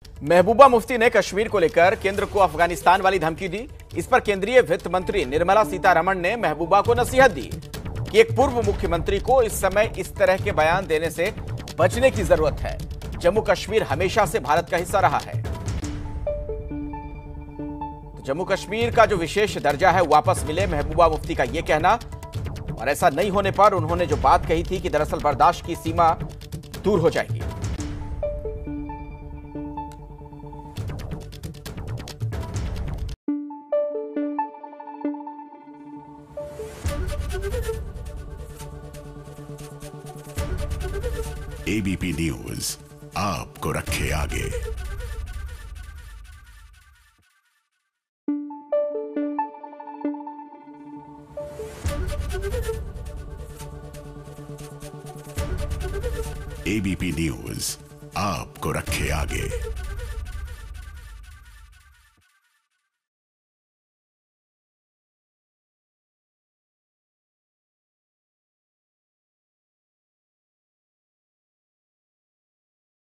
महबूबा मुफ्ती ने कश्मीर को लेकर केंद्र को अफगानिस्तान वाली धमकी दी। इस पर केंद्रीय वित्त मंत्री निर्मला सीतारमण ने महबूबा को नसीहत दी कि एक पूर्व मुख्यमंत्री को इस समय इस तरह के बयान देने से बचने की जरूरत है। जम्मू कश्मीर हमेशा से भारत का हिस्सा रहा है, तो जम्मू कश्मीर का जो विशेष दर्जा है वापस मिले, महबूबा मुफ्ती का यह कहना। और ऐसा नहीं होने पर उन्होंने जो बात कही थी कि दरअसल बर्दाश्त की सीमा दूर हो जाएगी। एबीपी न्यूज आपको रखे आगे। एबीपी न्यूज आपको रखे आगे।